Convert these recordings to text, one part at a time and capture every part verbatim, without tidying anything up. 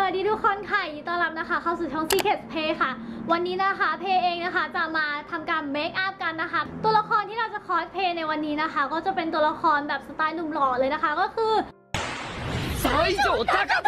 วัสดีทุกคนค่ะยินดีต้อนรับนะคะเข้าสู่ช่อง Secret Play ค่ะวันนี้นะคะเพเองนะคะจะมาทำการเมคอัพกันนะคะตัวละครที่เราจะคอสเพลย์ในวันนี้นะคะก็จะเป็นตัวละครแบบสไตล์หนุ่มหล่อเลยนะคะก็คือ西条隆人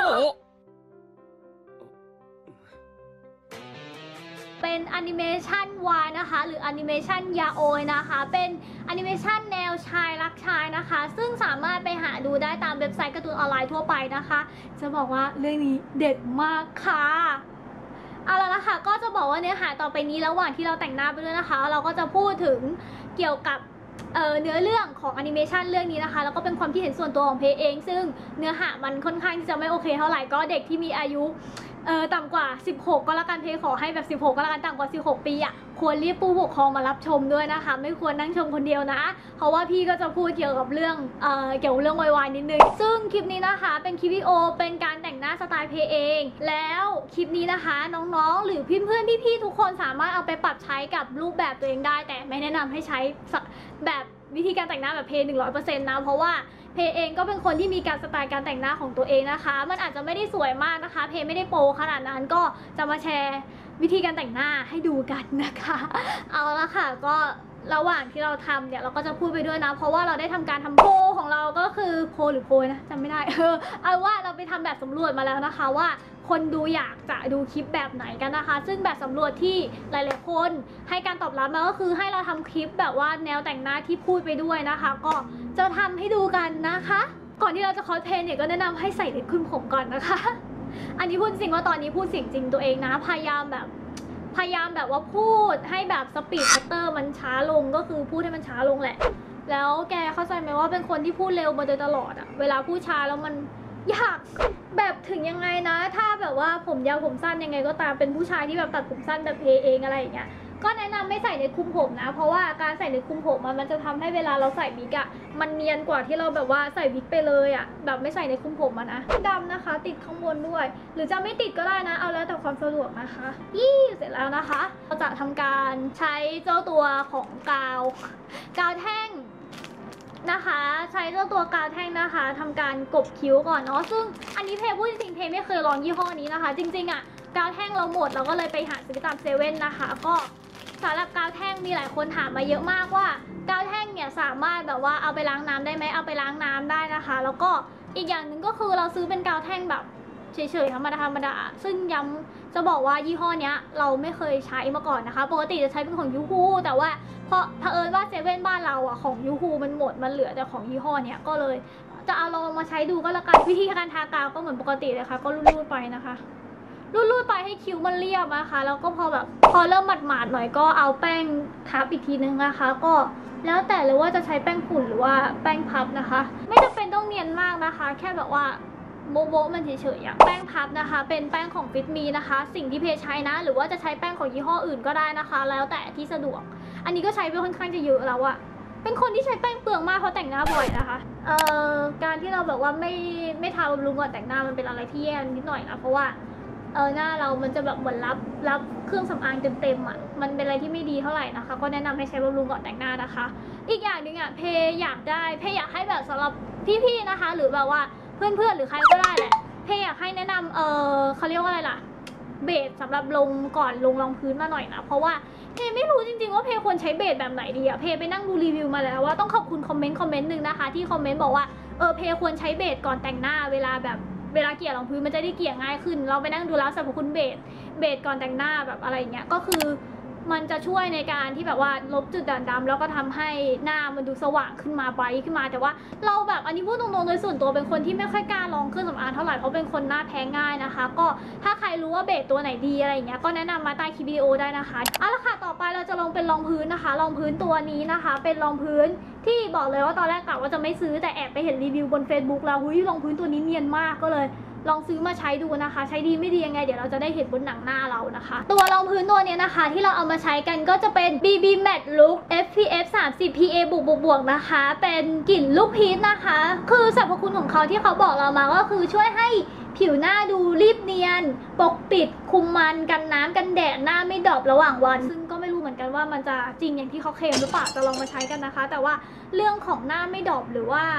เป็นแอนิเมชันวายนะคะหรือแอนิเมชันยาโอยนะคะเป็นแอนิเมชันแนวชายรักชายนะคะซึ่งสามารถไปหาดูได้ตามเว็บไซต์การ์ตูนออนไลน์ทั่วไปนะคะจะบอกว่าเรื่องนี้เด็ดมากค่ะเอาละนะคะก็จะบอกว่าเนื้อหาต่อไปนี้ระหว่างที่เราแต่งหน้าไปด้วยนะคะเราก็จะพูดถึงเกี่ยวกับเอ่อเนื้อเรื่องของแอนิเมชันเรื่องนี้นะคะแล้วก็เป็นความคิดเห็นส่วนตัวของเพเองซึ่งเนื้อหามันค่อนข้างที่จะไม่โอเคเท่าไหร่ก็เด็กที่มีอายุเออต่ำกว่าสิบหกก็แล้วกันเพขอให้แบบสิบหกก็แล้วกันต่ำกว่าสิบหกปีอ่ะควรรีบผู้ปกครองมารับชมด้วยนะคะไม่ควรนั่งชมคนเดียวนะเพราะว่าพี่ก็จะพูดเกี่ยวกับเรื่องเอ่อเกี่ยวกับเรื่องวายๆนิดนึงซึ่งคลิปนี้นะคะเป็นคลิปวิดีโอเป็นการแต่งหน้าสไตล์เพเองแล้วคลิปนี้นะคะน้องๆหรือเพื่อนๆพี่ๆทุกคนสามารถเอาไปปรับใช้กับรูปแบบตัวเองได้แต่ไม่แนะนำให้ใช้แบบวิธีการแต่งหน้าแบบเพหนึ่งร้อยเปอร์เซ็นต์นะเพราะว่าเพเองก็เป็นคนที่มีการสไตล์การแต่งหน้าของตัวเองนะคะมันอาจจะไม่ได้สวยมากนะคะเพไม่ได้โปรขนาดนั้นก็จะมาแชร์วิธีการแต่งหน้าให้ดูกันนะคะเอาละค่ะก็ระหว่างที่เราทำเนี่ยเราก็จะพูดไปด้วยนะเพราะว่าเราได้ทำการทำโพลของเราก็คือโพลหรือโพยนะจำไม่ได้เออเอาว่าเราไปทำแบบสำรวจมาแล้วนะคะว่าคนดูอยากจะดูคลิปแบบไหนกันนะคะซึ่งแบบสำรวจที่หลายๆคนให้การตอบรับมาก็คือให้เราทำคลิปแบบว่าแนวแต่งหน้าที่พูดไปด้วยนะคะก็จะทำให้ดูกันนะคะก่อนที่เราจะคอสเพลย์เนี่ยก็แนะนำให้ใส่เล็บขึ้นผมก่อนนะคะอันนี้พูดจริงว่าตอนนี้พูดเสียงจริงตัวเองนะพยายามแบบพยายามแบบว่าพูดให้แบบสปีดคัตเตอร์มันช้าลงก็คือพูดให้มันช้าลงแหละแล้วแกเข้าใจไหมว่าเป็นคนที่พูดเร็วมาโดยตลอดอะเวลาพูดช้าแล้วมันยากแบบถึงยังไงนะถ้าแบบว่าผมยาวผมสั้นยังไงก็ตามเป็นผู้ชายที่แบบตัดผมสั้นแบบเพเองอะไรอย่างเงี้ยก็แนะนำไม่ใส่ในคลุมผมนะเพราะว่าการใส่ในคลุมผมมันจะทำให้เวลาเราใส่วิกอะมันเนียนกว่าที่เราแบบว่าใส่วิกไปเลยอะแบบไม่ใส่ในคลุมผมมันนะดำนะคะติดข้างบนด้วยหรือจะไม่ติดก็ได้นะเอาแล้วแต่ความสะดวกนะคะยี่เสร็จแล้วนะคะเราจะทำการใช้เจ้าตัวของกาวกาวแท่งนะคะใช้เจ้าตัวกาวแท่งนะคะทำการกบคิ้วก่อนเนาะซึ่งอันนี้เพพูดจริงๆเพไม่เคยลองยี่ห้อนี้นะคะจริงๆอะกาวแท่งเราหมดเราก็เลยไปหาซื้อตามเซเว่นนะคะก็สำหรับกาวแท่งมีหลายคนถามมาเยอะมากว่ากาวแท่งเนี่ยสามารถแบบว่าเอาไปล้างน้ำได้ไหมเอาไปล้างน้ำได้นะคะแล้วก็อีกอย่างหนึ่งก็คือเราซื้อเป็นกาวแท่งแบบเฉยๆธรรมดาธรรมดาซึ่งย้ำจะบอกว่ายี่ห้อนี้เราไม่เคยใช้มาก่อนนะคะปกติจะใช้เป็นของยูฮูแต่ว่าเพราะเผอิญว่าเซเว่นบ้านเราอะของยูฮูมันหมดมันเหลือแต่ของยี่ห้อเนี้ยก็เลยจะเอาลองมาใช้ดูก็แล้วกันวิธีการทากาวก็เหมือนปกติเลยค่ะก็รูดๆไปนะคะรูดๆไปให้คิ้วมันเรียบนะคะแล้วก็พอแบบพอเริ่มหมาดๆหน่อยก็เอาแป้งทับอีกทีนึงนะคะก็แล้วแต่เลยว่าจะใช้แป้งฝุ่นหรือว่าแป้งพับนะคะไม่จำเป็นต้องเนียนมากนะคะแค่แบบว่าโบโบมันเฉยๆอะแป้งพับนะคะเป็นแป้งของฟิตมีนะคะสิ่งที่เพใช้นะหรือว่าจะใช้แป้งของยี่ห้ออื่นก็ได้นะคะแล้วแต่ที่สะดวกอันนี้ก็ใช้ไปค่อนข้างจะเยอะแล้วอะเป็นคนที่ใช้แป้งเปลืองมากเพราะแต่งหน้าบ่อยนะคะเอ่อการที่เราแบบว่าไม่ไม่ทาบำรุงก่อนแต่งหน้ามันเป็นอะไรที่แย่นิดหน่อยนะเพราะว่าเออหน้าเรามันจะแบบเหมือนรับรับเครื่องสำอางเต็มๆอะมันเป็นอะไรที่ไม่ดีเท่าไหร่นะคะก็แนะนำให้ใช้บำรุงก่อนแต่งหน้านะคะอีกอย่างหนึ่งอะเพอยากได้เพอยากให้แบบสำหรับพี่ๆนะคะหรือแบบว่าเพื่อนๆหรือใครก็ได้แหละเพอยากให้แนะนำเออเขาเรียกว่าอะไรล่ะเบสสำหรับลงก่อนลงรองพื้นมาหน่อยนะเพราะว่าเพไม่รู้จริงๆว่าเพควรใช้เบสแบบไหนดีอะเพไปนั่งดูรีวิวมาแล้วว่าต้องขอบคุณคอมเมนต์คอมเมนต์หนึ่งนะคะที่คอมเมนต์บอกว่าเออเพควรใช้เบสก่อนแต่งหน้าเวลาแบบเวลาเกลี่ยรองพื้นมันจะได้เกลี่ยง่ายขึ้นเราไปนั่งดูแล้วสรรพคุณเบสเบสก่อนแต่งหน้าแบบอะไรอย่างเงี้ยก็คือมันจะช่วยในการที่แบบว่าลบจุดด่างดำแล้วก็ทำให้หน้ามันดูสว่างขึ้นมาไบรท์ขึ้นมาแต่ว่าเราแบบอันนี้พูดตรงๆโดยส่วนตัวเป็นคนที่ไม่ค่อยกล้าลองเครื่องสำอางเท่าไหร่เพราะเป็นคนหน้าแพ้ง่ายนะคะก็ถ้าใครรู้ว่าเบสตัวไหนดีอะไรอย่างเงี้ยก็แนะนำมาใต้คลิปวิดีโอได้นะคะเอาละค่ะต่อไปเราจะลงเป็นรองพื้นนะคะรองพื้นตัวนี้นะคะเป็นรองพื้นที่บอกเลยว่าตอนแรกกะว่าจะไม่ซื้อแต่แอบไปเห็นรีวิวบน Facebook แล้วหุ้ยรองพื้นตัวนี้เนียนมากก็เลยลองซื้อมาใช้ดูนะคะใช้ดีไม่ดียังไงเดี๋ยวเราจะได้เห็นบนหนังหน้าเรานะคะตัวรองพื้นตัวนี้นะคะที่เราเอามาใช้กันก็จะเป็น บี บี Matte Look เอฟ พี เอฟ สามสิบ พี เอ บวกบวกนะคะเป็นกลิ่นลูกพีชนะคะคือสรรพคุณของเขาที่เขาบอกเรามาก็คือช่วยให้ผิวหน้าดูรีบเนียนปกปิดคุมมันกันน้ำกันแดดหน้าไม่ดรอประหว่างวันซึ่งก็ไม่รู้เหมือนกันว่ามันจะจริงอย่างที่เขาเคลมหรือเปล่าจะลองมาใช้กันนะคะแต่ว่าเรื่องของหน้าไม่ดรอปหรือว่า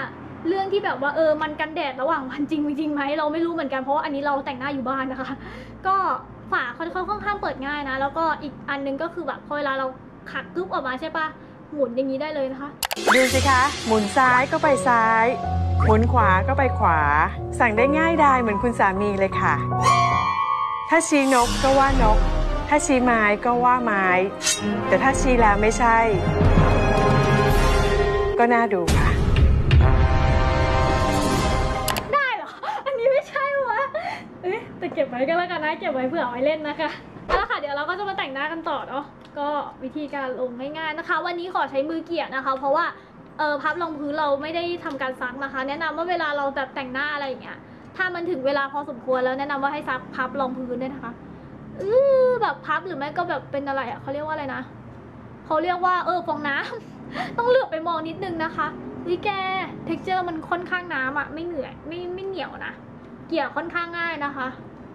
เรื่องที่แบบว่าเออมันกันแดดระหว่างวันจริงจริงไหมเราไม่รู้เหมือนกันเพราะว่าอันนี้เราแต่งหน้าอยู่บ้านนะคะก็ฝาค่อนข้างค่อนข้างเปิดง่ายนะแล้วก็อีกอันนึงก็คือแบบพอเวลาเราขัดกึ๊บออกมาใช่ปะหมุนอย่างนี้ได้เลยนะคะดูสิคะหมุนซ้ายก็ไปซ้ายหมุนขวาก็ไปขวาสั่งได้ง่ายดายเหมือนคุณสามีเลยค่ะถ้าชี้นกก็ว่านกถ้าชี้ไม้ก็ว่าไม้แต่ถ้าชี้แล้วไม่ใช่ก็น่าดูค่ะได้เหรออันนี้ไม่ใช่วะเอ๊ะแต่เก็บไว้ก็แล้วกันนะเก็บไว้เผื่อเอาไว้เล่นนะคะเอาละค่ะเดี๋ยวเราก็จะมาแต่งหน้ากันต่อเนาะก็วิธีการลงง่ายๆนะคะวันนี้ขอใช้มือเกี่ยนะคะเพราะว่าเออพับรองพื้นเราไม่ได้ทำการซักนะคะแนะนำว่าเวลาเราแบบแต่งหน้าอะไรอย่างเงี้ยถ้ามันถึงเวลาพอสมควรแล้วแนะนำว่าให้ซักพับรองพื้นด้วยนะคะอือแบบพับหรือไม่ก็แบบเป็นอะไรอ่ะเขาเรียกว่าอะไรนะเขาเรียกว่าเออฟองน้ำ ต้องเหลือบไปมองนิดนึงนะคะวิแกเท็กเจอร์มันค่อนข้างน้ำอ่ะไม่เหนื่อยไม่ไม่เหนียวนะเกี่ยวค่อนข้างง่ายนะคะ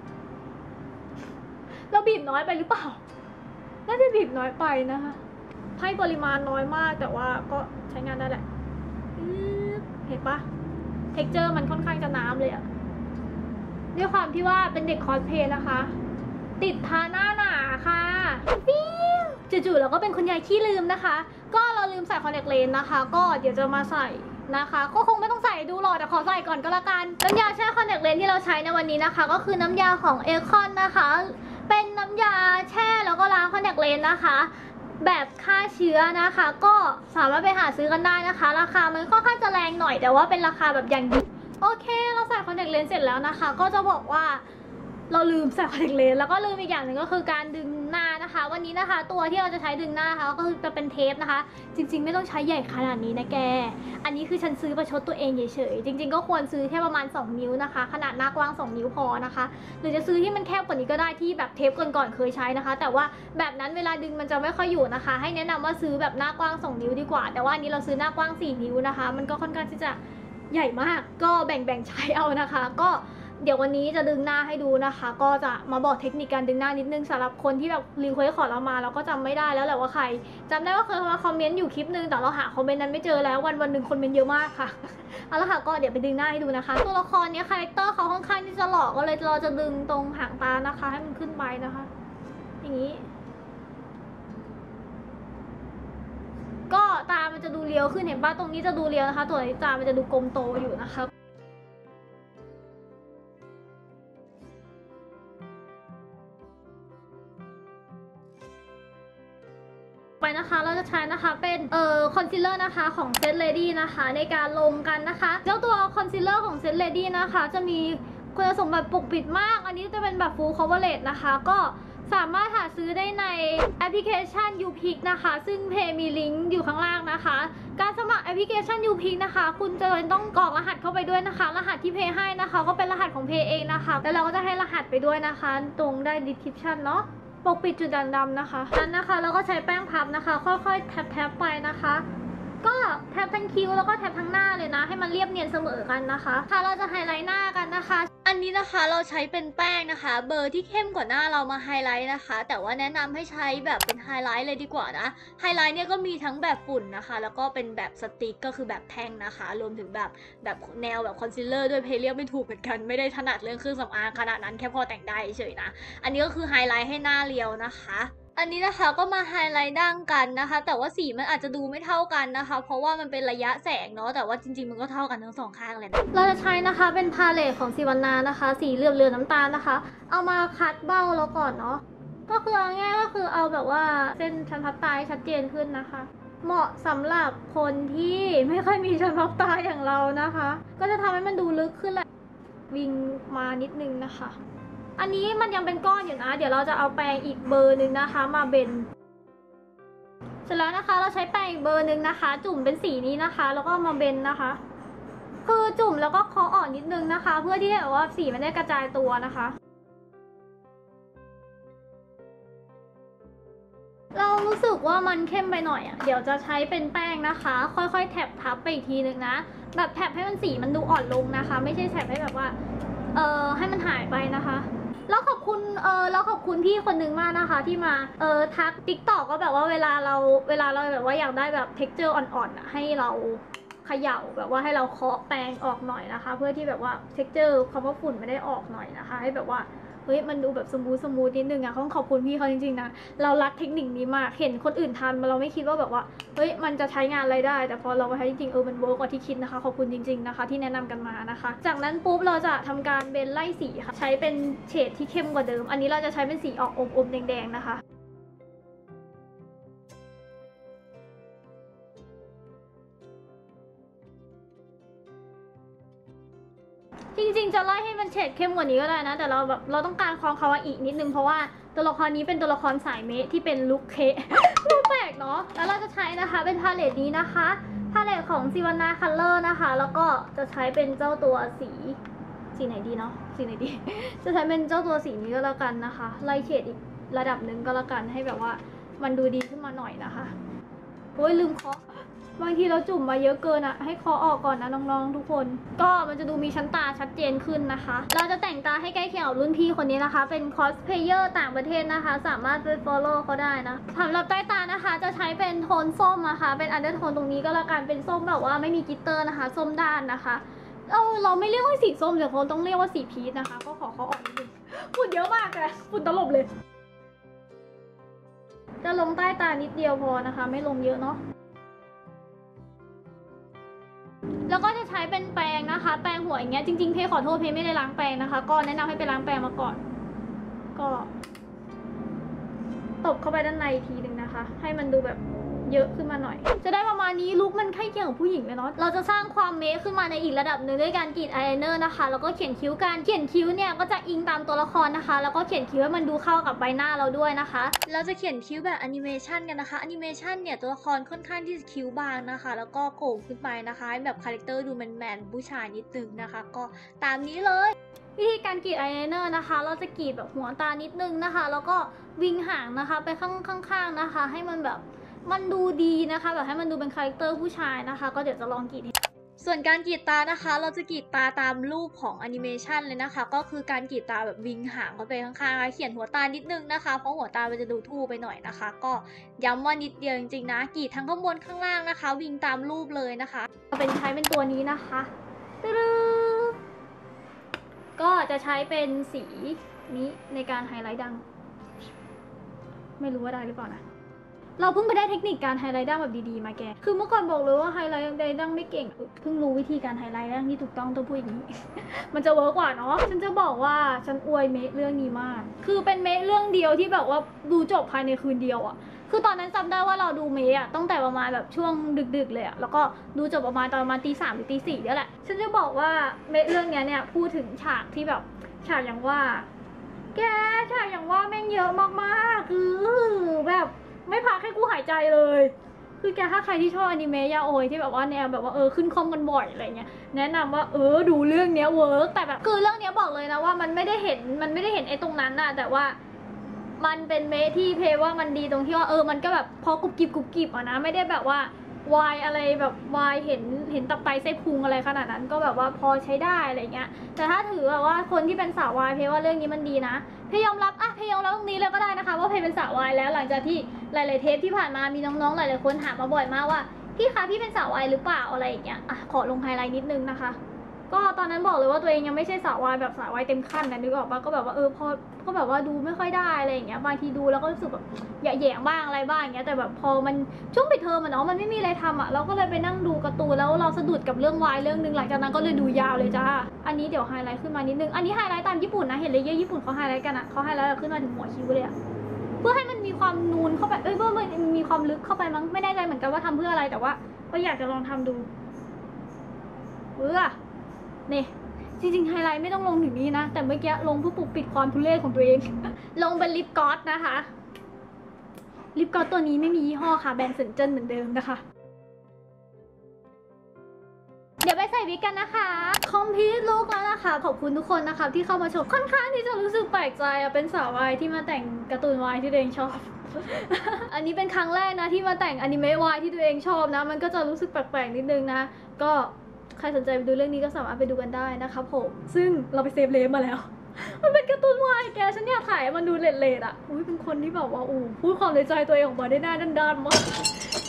เราบีบน้อยไปหรือเปล่าน่าจะบีบน้อยไปนะคะให้ปริมาณน้อยมากแต่ว่าก็ใช้งานได้แหละเห็นปะเท็กเจอร์มันค่อนข้างจะน้ำเลยอะด้วยความที่ว่าเป็นเด็กคอสเพลย์นะคะ ติดทาหน้าหนาค่ะปิ้วจู่ๆเราก็เป็นคุณยายขี้ลืมนะคะก็เราลืมใส่คอนแทคเลนส์นะคะก็เดี๋ยวจะมาใส่นะคะก็คงไม่ต้องใส่ดูหรอกแต่ขอใส่ก่อนก็แล้วกันน้ำยาแช่คอนแทคเลนส์ที่เราใช้ในวันนี้นะคะก็คือน้ำยาของเอคอนนะคะเป็นน้ำยาแช่แล้วก็ล้างคอนแทคเลนส์นะคะแบบฆ่าเชื้อนะคะก็สามารถไปหาซื้อกันได้นะคะราคามันค่อนข้างจะแรงหน่อยแต่ว่าเป็นราคาแบบอย่างดีโอเคเราใส่คอนแทคเลนส์เสร็จแล้วนะคะก็จะบอกว่าเราลืมใส่คอนแทคเลนส์แล้วก็ลืมอีกอย่างหนึ่งก็คือการดึงหน้านะคะวันนี้นะคะตัวที่เราจะใช้ดึงหน้านะคะก็คือจะเป็นเทปนะคะจริงๆไม่ต้องใช้ใหญ่ขนาดนี้นะแกอันนี้คือฉันซื้อประชดตัวเองเฉยๆจริงๆก็ควรซื้อแค่ประมาณสองนิ้วนะคะขนาดหน้ากว้างสองนิ้วพอนะคะหรือจะซื้อที่มันแคบกว่านี้ก็ได้ที่แบบเทปก่อนๆเคยใช้นะคะแต่ว่าแบบนั้นเวลาดึงมันจะไม่ค่อยอยู่นะคะให้แนะนำว่าซื้อแบบหน้ากว้างสองนิ้วดีกว่าแต่ว่าอันนี้เราซื้อหน้ากว้างสี่นิ้วนะคะมันก็ค่อนข้างที่จะใหญ่มากก็แบ่งๆใช้เอานะคะก็เดี๋ยววันนี้จะดึงหน้าให้ดูนะคะก็จะมาบอกเทคนิคการดึงหน้านิดนึงสำหรับคนที่แบบรีเควสขอเรามาเราก็จำไม่ได้แล้วแหละว่าใครจำได้ว่าเคยมาคอมเมนต์อยู่คลิปนึงแต่เราหาคอมเมนต์นั้นไม่เจอแล้ววันวันหนึ่งคอมเมนต์เยอะมากค่ะเอาละค่ะก็เดี๋ยวไปดึงหน้าให้ดูนะคะตัวละครนี้คาแรคเตอร์เขาค่อนข้างที่จะหล่อก็เลยเราจะดึงตรงหางตานะคะให้มันขึ้นไปนะคะอย่างนี้ก็ตามันจะดูเรียวขึ้นเห็นป่ะตรงนี้จะดูเรียวนะคะตัวนี้ตามันจะดูกลมโตอยู่นะคะไปนะคะเราจะใช้นะคะเป็นเอ่อคอนซีลเลอร์นะคะของเซตเลดี้นะคะในการลงกันนะคะเจ้าตัวคอนซีลเลอร์ของเซตเลดี้นะคะจะมีคุณสมบัติปกปิดมากอันนี้จะเป็นแบบ full coverage นะคะก็สามารถหาซื้อได้ในแอปพลิเคชัน ยู พิก นะคะซึ่งเพย์มีลิงก์อยู่ข้างล่างนะคะการสมัครแอปพลิเคชัน ยู พิก นะคะคุณจะต้องกรอกรหัสเข้าไปด้วยนะคะรหัสที่เพย์ให้นะคะก็เป็นรหัสของเพย์เองนะคะแล้วเราก็จะให้รหัสไปด้วยนะคะตรงได้ description เนาะปกปิดจุดด่างดำนะคะนั้นนะคะแล้วก็ใช้แป้งพับนะคะค่อยๆแท็บๆไปนะคะก็แท็บทั้งคิ้วแล้วก็แท็บทั้งหน้าเลยนะให้มันเรียบเนียนเสมอกันนะคะค่ะเราจะไฮไลท์หน้ากันนะคะอันนี้นะคะเราใช้เป็นแป้งนะคะเบอร์ที่เข้มกว่าหน้าเรามาไฮไลท์นะคะแต่ว่าแนะนำให้ใช้แบบเป็นไฮไลท์เลยดีกว่านะไฮไลท์เนี่ยก็มีทั้งแบบฝุ่นนะคะแล้วก็เป็นแบบสติ๊กก็คือแบบแท่งนะคะรวมถึงแบบแบบแนวแบบคอนซีลเลอร์ด้วยเพย์เรียกไม่ถูกเหมือนกันไม่ได้ถนัดเรื่องเครื่องสำอางขนาดนั้นแค่พอแต่งได้เฉยๆนะอันนี้ก็คือไฮไลท์ให้หน้าเรียวนะคะอันนี้นะคะก็มาไฮไลท์ดั้งกันนะคะแต่ว่าสีมันอาจจะดูไม่เท่ากันนะคะเพราะว่ามันเป็นระยะแสงเนาะแต่ว่าจริงๆมันก็เท่ากันทั้งสองข้างเลยนะเราจะใช้นะคะเป็นพาเลตของซิวานานะคะสีเหลือบเหลืองน้ำตาลนะคะเอามาคัดเบ้าแล้วก่อนเนาะก็คือเอาง่ายก็คือเอาแบบว่าเส้นชั้นพับตาชัดเจนขึ้นนะคะเหมาะสำหรับคนที่ไม่ค่อยมีชั้นพับตาอย่างเรานะคะก็จะทำให้มันดูลึกขึ้นแหละวิ่งมานิดนึงนะคะอันนี้มันยังเป็นก้อนอยู่นะเดี๋ยวเราจะเอาแปรงอีกเบอร์หนึ่งนะคะมาเบนเสร็จแล้วนะคะเราใช้แปรงอีกเบอร์หนึ่งนะคะจุ่มเป็นสีนี้นะคะแล้วก็มาเบนนะคะคือจุ่มแล้วก็เคาะอ่อนนิดนึงนะคะเพื่อที่แบบว่าสีมันได้กระจายตัวนะคะเรารู้สึกว่ามันเข้มไปหน่อยอ่ะเดี๋ยวจะใช้เป็นแป้งนะคะค่อยๆแท็บทับไปอีกทีนึงนะแบบแท็บให้มันสีมันดูอ่อนลงนะคะไม่ใช่แท็บให้แบบว่าเอ่อให้มันหายไปนะคะแล้วขอบคุณเออแล้วขอบคุณพี่คนนึงมากนะคะที่มาเออทัก ติ๊กต็อก ก็แบบว่าเวลาเราเวลาเราแบบว่าอยากได้แบบ เท็กเจอร์ อ่อนๆให้เราขขย่าแบบว่าให้เราเคาะแปรงออกหน่อยนะคะ เพื่อที่แบบว่าเท็กเจอร์คำว่าฝุ่นไม่ได้ออกหน่อยนะคะให้แบบว่าเฮ้ยมันดูแบบสมูทสมูทนิดนึงอะต้องขอบคุณพี่เขาจริงๆนะเรารักเทคนิคนี้มากเห็นคนอื่นทำเราไม่คิดว่าแบบว่าเฮ้ยมันจะใช้งานอะไรได้แต่พอเราไปใช้จริงๆเออมันเวิร์กกว่าที่คิดนะคะขอบคุณจริงๆนะคะที่แนะนำกันมานะคะจากนั้นปุ๊บเราจะทำการเบนไล่สีค่ะใช้เป็นเฉดที่เข้มกว่าเดิมอันนี้เราจะใช้เป็นสีออกอมๆแดงๆนะคะจริงๆจะไล่ให้มันเฉดเข้มกว่านี้ก็ได้นะแต่เราแบบเราต้องการความคาวาอินิดนึงเพราะว่าตัวละครนี้เป็นตัวละครสายเมะที่เป็นลุคเคดูแปลกเนาะแล้วเราจะใช้นะคะเป็นพาเลตนี้นะคะพาเลตของซิวาน่าคัลเลอร์นะคะแล้วก็จะใช้เป็นเจ้าตัวสีสีไหนดีเนาะสีไหนดี จะใช้เป็นเจ้าตัวสีนี้ก็แล้วกันนะคะไล่เฉดอีกระดับหนึ่งก็แล้วกันให้แบบว่ามันดูดีขึ้นมาหน่อยนะคะโอ้ยลืมเคาะบางทีเราจุ่มมาเยอะเกินอะให้เคาะออกก่อนนะน้องๆทุกคนก็มันจะดูมีชั้นตาชัดเจนขึ้นนะคะเราจะแต่งตาให้ใกล้เคียงกับรุ่นพี่คนนี้นะคะเป็นคอสเพลเยอร์ต่างประเทศนะคะสามารถไป follow เขาได้นะสำหรับใต้ตานะคะจะใช้เป็นโทนส้มนะคะเป็นอันเดอร์โทนตรงนี้ก็แล้วกันเป็นส้มแบบว่าไม่มีกลิตเตอร์นะคะส้มด้านนะคะเราเราไม่เรียกว่าสีส้มแต่คนต้องเรียกว่าสีพีชนะคะก็ขอเขาออกนิดนึงฝุ่นเยอะมากเลยฝุ่นตลบเลยจะลงใต้ตานิดเดียวพอนะคะไม่ลงเยอะเนาะแล้วก็จะใช้เป็นแปรงนะคะแปรงหัวอย่างเงี้ยจริงๆเพขอโทษเพไม่ได้ล้างแปรงนะคะก็แนะนำให้ไปล้างแปรงมาก่อนก็ตบเข้าไปด้านในอีกทีหนึ่งนะคะให้มันดูแบบเยอะขึ้นมาหน่อยจะได้ประมาณนี้ลุคมันใกล้เคียงกับผู้หญิงเลยเนาะเราจะสร้างความเมคขึ้นมาในอีกระดับหนึ่งด้วยการกรีดอายไลเนอร์นะคะแล้วก็เขียนคิ้วการเขียนคิ้วเนี่ยก็จะอิงตามตัวละครนะคะแล้วก็เขียนคิ้วให้มันดูเข้ากับใบหน้าเราด้วยนะคะเราจะเขียนคิ้วแบบแอนิเมชันกันนะคะแอนิเมชันเนี่ยตัวละครค่อนข้างที่จะคิ้วบางนะคะแล้วก็โก่งขึ้นไปนะคะให้แบบคาแรคเตอร์ดูแมนๆผู้ชายนิดนึงนะคะก็ตามนี้เลยวิธีการกรีดอายไลเนอร์นะคะเราจะกรีดแบบหัวตานิดนึงนะคะแล้วก็วิงหางนะคะไปข้างๆนะคะให้มันแบบมันดูดีนะคะแบบให้มันดูเป็นคาแรคเตอร์ผู้ชายนะคะก็เดี๋ยวจะลองกรีดส่วนการกรีดตานะคะเราจะกรีดตาตามรูปของแอนิเมชันเลยนะคะก็คือการกรีดตาแบบวิงหางเข้าไปข้างๆเขียนหัวตานิดนึงนะคะเพราะหัวตามันจะดูทู่ไปหน่อยนะคะก็ย้ำว่านิดเดียวจริงๆนะกรีดทั้งข้างบนข้างล่างนะคะวิงตามรูปเลยนะคะเป็นใช้เป็นตัวนี้นะคะก็จะใช้เป็นสีนี้ในการไฮไลท์ดังไม่รู้ว่าได้หรือเปล่านะเราเพิ่งไปได้เทคนิคการไฮไลท์ดั้งแบบดีๆมาแกคือเมื่อก่อนบอกเลยว่าไฮไลท์ดั้งไม่เก่งเพิ่งรู้วิธีการไฮไลท์ดั้งที่ถูกต้องต้องพูดอย่างนี้ มันจะเวิร์กกว่าเนาะฉันจะบอกว่าฉันอวยเมคเรื่องนี้มากคือเป็นเมคเรื่องเดียวที่แบบว่าดูจบภายในคืนเดียวอะคือตอนนั้นจำได้ว่าเราดูเมคอะตั้งแต่ประมาณแบบช่วงดึกๆเลยอะแล้วก็ดูจบประมาณตอนประมาณตีสามหรือตีสี่นี่แหละฉันจะบอกว่าเมคเรื่องนี้เนี่ยพูดถึงฉากที่แบบฉากอย่างว่าแกฉากอย่างว่าแม่งเยอะมากๆคือแบบไม่พักให้กูหายใจเลยคือแกถ้าใครที่ชอบอนิเมะยาโอยที่แบบว่าแนวแบบว่าเออขึ้นคอมกันบ่อยอะไรเงี้ยแนะนำว่าเออดูเรื่องเนี้ยเวิร์กแต่แบบคือเรื่องเนี้ยบอกเลยนะว่ามันไม่ได้เห็นมันไม่ได้เห็นไอ้ตรงนั้นน่ะแต่ว่ามันเป็นเมะที่เพว่ามันดีตรงที่ว่าเออมันก็แบบพอกรุบกริบกรุบกริบอ่ะนะไม่ได้แบบว่าวายอะไรแบบวายเห็นเห็นตับไตไส้พุงอะไรขนาดนั้นก็แบบว่าพอใช้ได้อะไรเงี้ยแต่ถ้าถือแบบว่าคนที่เป็นสาววายเพว่าเรื่องนี้มันดีนะเพยอมรับอ่ะเพยอมรับตรงนี้เลยก็ได้นะคะว่าเพเป็นสาววายแล้วหลังจากที่หลายๆเทปที่ผ่านมามีน้องๆหลายๆคนถามมาบ่อยมากว่าพี่คะพี่เป็นสาววายหรือเปล่าอะไรอย่างเงี้ยอ่ะขอลงไฮไลท์นิดนึงนะคะก็ตอนนั้นบอกเลยว่าตัวเองยังไม่ใช่สาววายแบบสาววายเต็มขั้นนะนึกออกปะก็แบบว่าเออพอก็แบบว่าดูไม่ค่อยได้อะไรอย่างเงี้ยบางทีดูแล้วก็รู้สึกแบบแย่ๆบ้างอะไรบ้างอย่างเงี้ยแต่แบบพอมันช่วงปิดเทอมอะเนาะมันไม่มีอะไรทำอะเราก็เลยไปนั่งดูการ์ตูนแล้วเราสะดุดกับเรื่องวายเรื่องนึงหลังจากนั้นก็เลยดูยาวเลยจ้าอันนี้เดี๋ยวไฮไลท์ขึ้นมานิดนึงอันนี้ไฮไลท์ตามญี่ปุ่นนะเห็นเลยเยอะญี่ปุ่นเขาไฮไลท์กันอะเขาไฮไลท์ขึ้นมาถึงหัวคิ้วเลยอะเพื่อให้มันมีความนูนเข้าไปเอ้ยเพื่อมันมีความลึกเข้าไปมั้งไม่แน่ใจเหมือนกันว่าทำเพื่ออะไรแต่ว่าก็อยากจะลองทำดูเออนี่จริงๆไฮไลท์ไม่ต้องลงถึงนี้นะแต่เมื่อกี้ลงเพื่อปกปิดความทุเรศของตัวเอง ลงเป็นลิปกลอสนะคะลิปกลอสตัวนี้ไม่มียี่ห้อค่ะแบรนด์เซนเจิ้นเหมือนเดิมนะคะเดี๋ยวไปใส่วิกกันนะคะคอมพิวต์ลุคแล้วนะคะขอบคุณทุกคนนะคะที่เข้ามาชมค่อนข้างที่จะรู้สึกแปลกใจอะเป็นสาววายที่มาแต่งการ์ตูนวายที่ตัวเองชอบ อันนี้เป็นครั้งแรกนะที่มาแต่งอนิเมะวายที่ตัวเองชอบนะมันก็จะรู้สึกแปลกๆนิดนึงนะก็ใครสนใจไปดูเรื่องนี้ก็สามารถไปดูกันได้นะคะผมซึ่งเราไปเซฟเลฟมาแล้ว มันเป็นการ์ตูนวายแกฉันอยากถ่ายมันดูเลดๆอ่ะอุ้ยเป็นคนที่แบบว่าอู้พูดความในใจตัวเองออกมาได้หน้าด้านๆมาก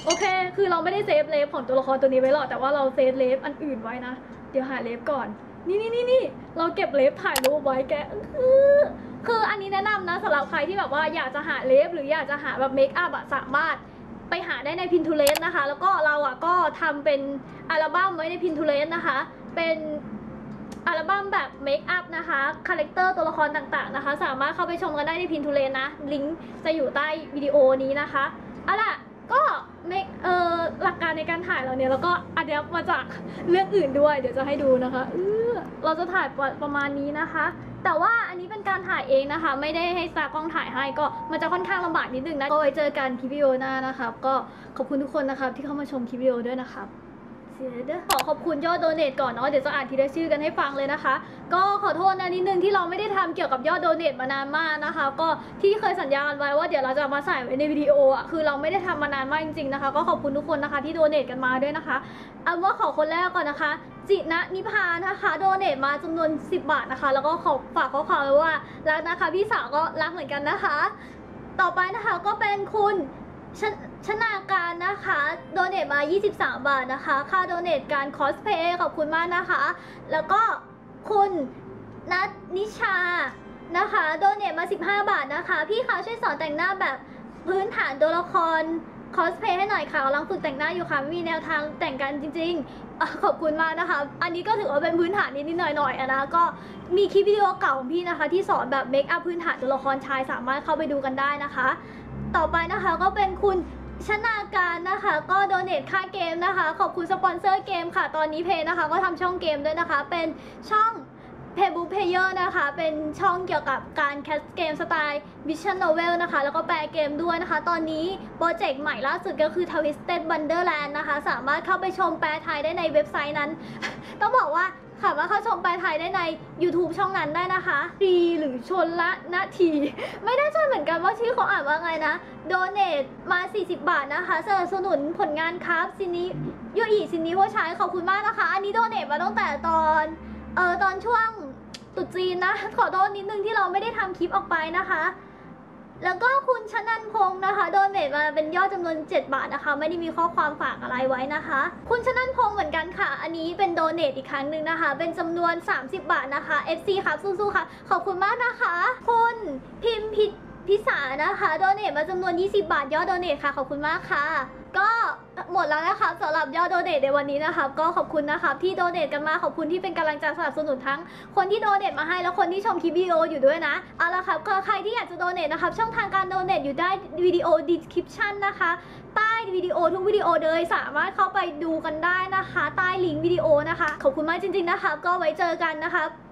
โอเคคือเราไม่ได้เซฟเลฟของตัวละครตัวนี้ไว้หรอกแต่ว่าเราเซฟเลฟอันอื่นไว้นะเดี๋ยวหาเลฟก่อนนี่นี่นี่นี่เราเก็บเลฟถ่ายรูปไว้แกคือคืออันนี้แนะนำนะสำหรับใครที่แบบว่าอยากจะหาเลฟหรืออยากจะหาแบบเมคอัพอะสามารถไปหาได้ใน Pinterest นะคะแล้วก็เราอะก็ทำเป็นอัลบั้มไว้ใน Pinterest นะคะเป็นอัลบั้มแบบเมคอัพนะคะคาแรคเตอร์ตัวละครต่างๆนะคะสามารถเข้าไปชมกันได้ใน Pinterest นะลิงก์จะอยู่ใต้วิดีโอนี้นะคะเอาล่ะก็เมคเอ่อหลักการในการถ่ายเราเนี่ยแล้วก็อัดแอปมาจากเรื่องอื่นด้วยเดี๋ยวจะให้ดูนะคะเออเราจะถ่ายประมาณนี้นะคะแต่ว่าอันนี้เป็นการถ่ายเองนะคะไม่ได้ให้ตากล้องถ่ายให้ก็มันจะค่อนข้างลำบากนิดนึงนะก็ไว้เจอกันคลิปวิดีโอหน้านะครับก็ขอบคุณทุกคนนะครับที่เข้ามาชมคลิปวิดีโอด้วยนะครับขอขอบคุณยอดโดเนทก่อนเนาะเดี๋ยวจะอ่านทีละชื่อกันให้ฟังเลยนะคะก็ขอโทษนะนิดนึงที่เราไม่ได้ทำเกี่ยวกับยอดโดเนทมานานมากนะคะก็ที่เคยสัญญากันไว้ว่าเดี๋ยวเราจะมาใส่ไว้ในวิดีโออ่ะคือเราไม่ได้ทำมานานมากจริงๆนะคะก็ขอบคุณทุกคนนะคะที่โดเนทกันมาด้วยนะคะเอาว่าขอคนแรกก่อนนะคะจิณนิพานะคะโดเนทมาจำนวนสิบบาทนะคะแล้วก็ขอฝากข้อความไว้ว่ารักนะคะพี่สาวก็รักเหมือนกันนะคะต่อไปนะคะก็เป็นคุณชชนาการนะคะโดเนทมายี่สิบสามบาทนะคะค่าโดเนทการคอสเพย์ขอบคุณมากนะคะแล้วก็คุณนัทนิชานะคะโดเนทมาสิบห้าบาทนะคะพี่คะช่วยสอนแต่งหน้าแบบพื้นฐานตัวละครคอสเพย์ให้หน่อยค่ะกำลังฝึกแต่งหน้าอยู่ค่ะไม่มีแนวทางแต่งกันจริงๆขอบคุณมากนะคะอันนี้ก็ถือว่าเป็นพื้นฐานนิดๆหน่อยๆอะนะก็มีคลิปวิดีโอเก่าของพี่นะคะที่สอนแบบเมคอัพพื้นฐานตัวละครชายสามารถเข้าไปดูกันได้นะคะต่อไปนะคะก็เป็นคุณชนาการนะคะก็โดเนทค่าเกมนะคะขอบคุณสปอนเซอร์เกมค่ะตอนนี้เพย์นะคะก็ทำช่องเกมด้วยนะคะเป็นช่อง Playbook Player นะคะเป็นช่องเกี่ยวกับการแคสเกมสไตล์ Vision Novel นะคะแล้วก็แปลเกมด้วยนะคะตอนนี้โปรเจกต์ใหม่ล่าสุดก็คือ Twisted Wonderland นะคะสามารถเข้าไปชมแปลไทยได้ในเว็บไซต์นั้น ต้องบอกว่าค่ะว่าเข้าชมแปลไทยได้ใน YouTube ช่องนั้นได้นะคะรีหรือชนละนาทีไม่ได้ใช่เหมือนกันว่าชื่อเขาอ่านว่าไงนะโดเนทมาสี่สิบบาทนะคะสนับสนุนผลงานครับซินิโยอีซินิโวชัยขอบคุณมากนะคะอันนี้โดเนทมาตั้งแต่ตอนเออตอนช่วงตรุษจีนนะขอโทษนิดนึงที่เราไม่ได้ทำคลิปออกไปนะคะแล้วก็คุณชนันพงศ์นะคะโดเนทมาเป็นยอดจำนวนเจ็ดบาทนะคะไม่ได้มีข้อความฝากอะไรไว้นะคะคุณชนันพงศ์เหมือนกันค่ะอันนี้เป็นโดเนทอีกครั้งหนึ่งนะคะเป็นจำนวนสามสิบบาทนะคะ เอฟ ซี ครับสู้ๆค่ะขอบคุณมากนะคะคุณพิมพิพิสานะคะโดเนทมาจำนวนยี่สิบบาทยอดโดเนทค่ะขอบคุณมากค่ะก็หมดแล้วนะคะสำหรับยอดโดเนทในวันนี้นะคะก็ขอบคุณนะคะที่โดเนทกันมาขอบคุณที่เป็นกำลังใจสนับสนุนทั้งคนที่โดเนทมาให้แล้วคนที่ชมคลิปวิดีโออยู่ด้วยนะเอาละครับก็ใครที่อยากจะโดเนทนะคะช่องทางการโดเนทอยู่ได้วิดีโอ description นะคะใต้วิดีโอทุกวิดีโอเลยสามารถเข้าไปดูกันได้นะคะใต้ลิงก์วิดีโอนะคะขอบคุณมากจริงๆนะคะก็ไว้เจอกันนะคะ